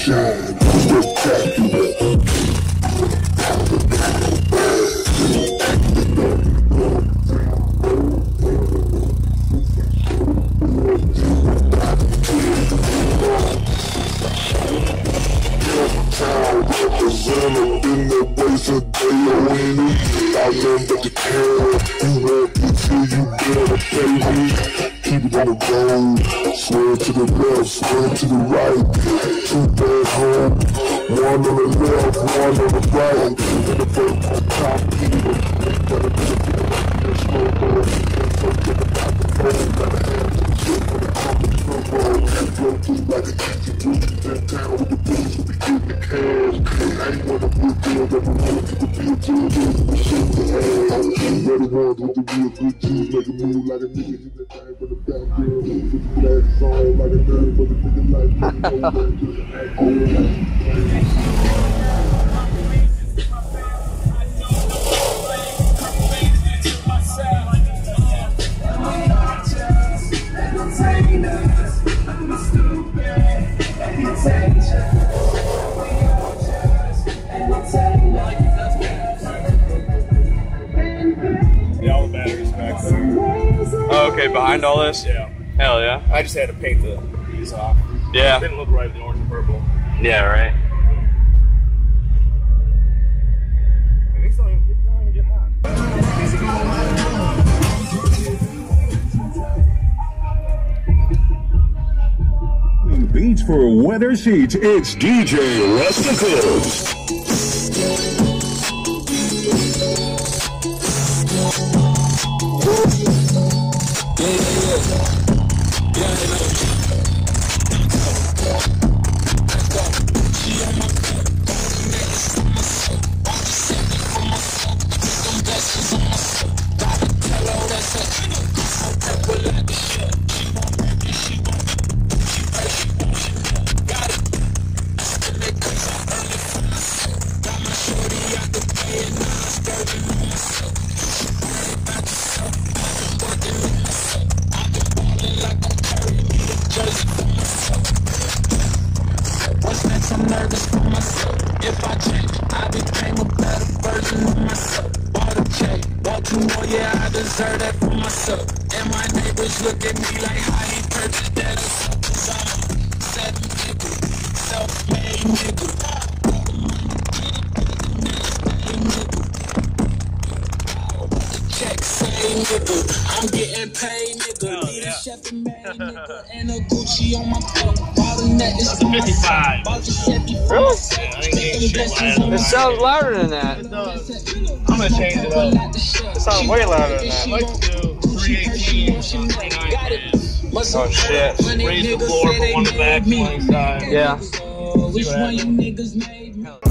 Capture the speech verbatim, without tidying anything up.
shine, spectacular. Represented in the ways of Dayoini. I remember the care. You want it till you better pay me. Keep it on the road. Swear to the left, swear to the right. Two bad home. One on the left, one on the right. In the first on the top, keep it. Gotta be the slow boy. Forget about the phone. Gotta have the shit for the conference room. Flow just like a chicken food. That town with the booze will be getting the cash. I ain't wanna put deal that we wanna put the beer to the deal. We shit the ass. They're the ones with the real good juice. Make a move like a nigga. Hit that thing with the back girl. Put the glasses on like a nerd. But the nigga like me. No man to the act. Oh, okay, behind all this? Yeah. Hell yeah. I just had to paint the these off. Yeah. It didn't look right with the orange and purple. Yeah, right. And these don't even, they don't even get hot. Beats for weather seats, it's D J Rusticles. I'm nervous for myself. If I change, I became a better version of myself. Bought a check, bought two more, yeah, I deserve that for myself. And my neighbors look at me like how he purchased that or something. So I'm seven fifty, self-made nigga. Check, say nigga, I'm getting paid nigga. Need a chef and made nigga, and a Gucci on my belt. That's a fifty-five. Really? It sounds louder than that. It does. I'm gonna change it up. It sounds way louder than that. Let's do three eighteen. Oh shit. Raise the floor, put one in the back, one inside. Yeah. See what happens.